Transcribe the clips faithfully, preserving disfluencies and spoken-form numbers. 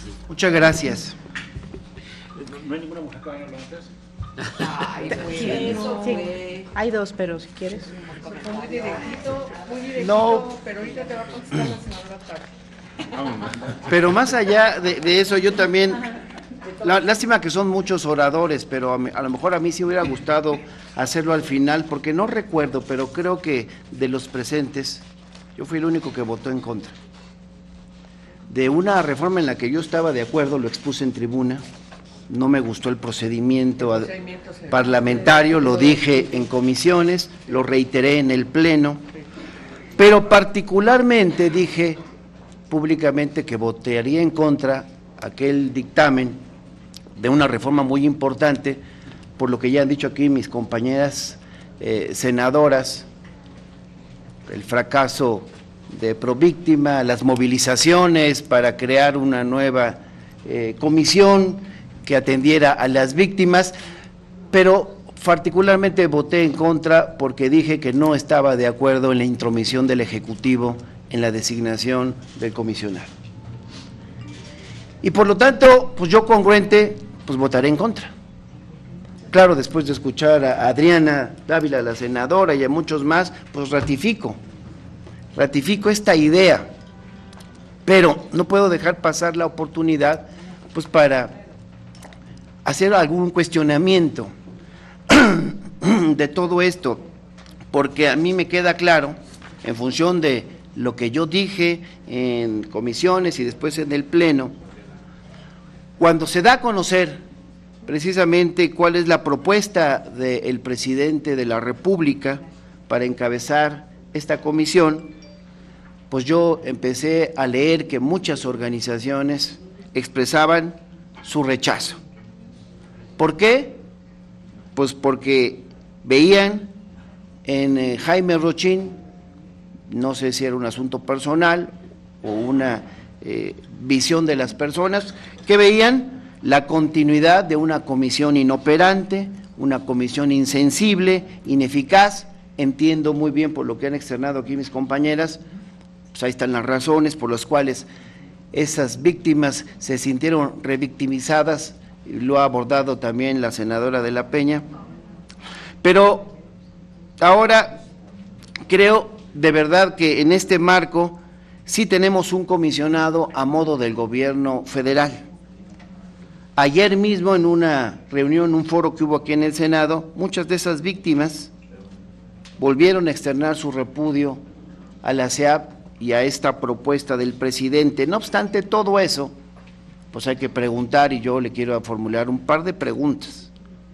Muchas gracias. ¿No hay ninguna mujer que vaya a hablar antes? Ay, bueno, Sí, güey. hay dos, pero si quieres. Fue muy directito, muy directito, No. pero ahorita te va a contestar la senadora Tarde. Pero más allá de, de eso, yo también, la, lástima que son muchos oradores, pero a, mí- a lo mejor a mí sí hubiera gustado hacerlo al final, porque no recuerdo, pero creo que de los presentes, yo fui el único que votó en contra. De una reforma en la que yo estaba de acuerdo, lo expuse en tribuna, no me gustó el procedimiento, El ad- procedimiento se- parlamentario, lo dije en comisiones, lo reiteré en el Pleno, pero particularmente dije públicamente que votaría en contra aquel dictamen de una reforma muy importante, por lo que ya han dicho aquí mis compañeras eh, senadoras, el fracaso de Províctima, las movilizaciones para crear una nueva eh, comisión que atendiera a las víctimas, pero particularmente voté en contra porque dije que no estaba de acuerdo en la intromisión del Ejecutivo en la designación del comisionado. Y por lo tanto, pues yo congruente, pues votaré en contra. Claro, después de escuchar a Adriana Dávila, la senadora, y a muchos más, pues ratifico, ratifico esta idea, pero no puedo dejar pasar la oportunidad, pues para hacer algún cuestionamiento de todo esto, porque a mí me queda claro, en función de lo que yo dije en comisiones y después en el Pleno, cuando se da a conocer precisamente cuál es la propuesta del presidente de la República para encabezar esta comisión, pues yo empecé a leer que muchas organizaciones expresaban su rechazo. ¿Por qué? Pues porque veían en eh, Jaime Rochín, no sé si era un asunto personal o una eh, visión de las personas, que veían la continuidad de una comisión inoperante, una comisión insensible, ineficaz. Entiendo muy bien por lo que han externado aquí mis compañeras, pues ahí están las razones por las cuales esas víctimas se sintieron revictimizadas, lo ha abordado también la senadora de la Peña, pero ahora creo de verdad que en este marco sí tenemos un comisionado a modo del gobierno federal. Ayer mismo en una reunión, un foro que hubo aquí en el Senado, muchas de esas víctimas volvieron a externar su repudio a la C E A P y a esta propuesta del presidente. No obstante todo eso, pues hay que preguntar, y yo le quiero formular un par de preguntas.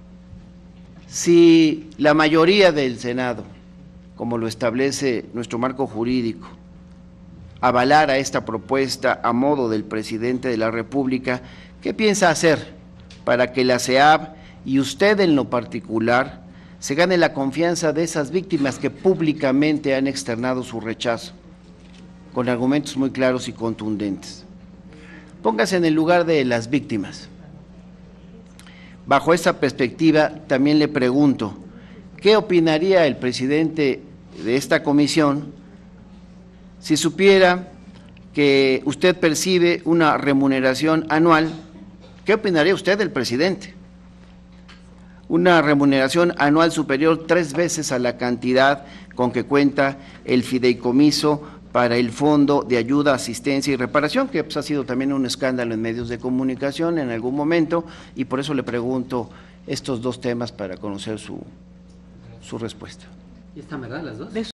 Si la mayoría del Senado, como lo establece nuestro marco jurídico, avalara esta propuesta a modo del presidente de la República, ¿qué piensa hacer para que la C E A P y usted en lo particular se gane la confianza de esas víctimas que públicamente han externado su rechazo, con argumentos muy claros y contundentes? Póngase en el lugar de las víctimas. Bajo esa perspectiva, también le pregunto, ¿qué opinaría el presidente de esta comisión si supiera que usted percibe una remuneración anual? ¿Qué opinaría usted del presidente? Una remuneración anual superior tres veces a la cantidad con que cuenta el fideicomiso para el Fondo de Ayuda, Asistencia y Reparación, que pues, ha sido también un escándalo en medios de comunicación en algún momento, y por eso le pregunto estos dos temas para conocer su, su respuesta. ¿Y están verdad las dos?